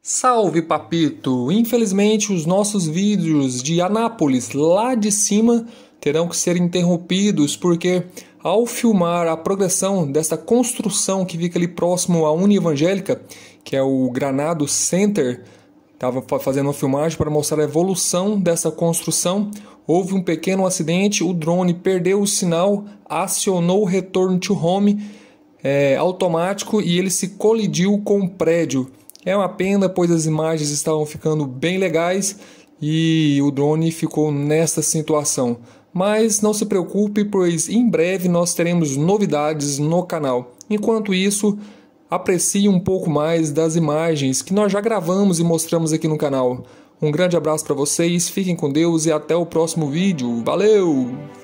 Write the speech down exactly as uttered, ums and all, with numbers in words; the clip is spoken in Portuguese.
Salve, papito! Infelizmente, os nossos vídeos de Anápolis, lá de cima, terão que ser interrompidos porque, ao filmar a progressão desta construção que fica ali próximo à Unievangélica, que é o Granado Center, estava fazendo uma filmagem para mostrar a evolução dessa construção. Houve um pequeno acidente, o drone perdeu o sinal, acionou o retorno to home é, automático e ele se colidiu com o prédio. É uma pena, pois as imagens estavam ficando bem legais e o drone ficou nesta situação. Mas não se preocupe, pois em breve nós teremos novidades no canal. Enquanto isso, aprecie um pouco mais das imagens que nós já gravamos e mostramos aqui no canal. Um grande abraço para vocês, fiquem com Deus e até o próximo vídeo. Valeu!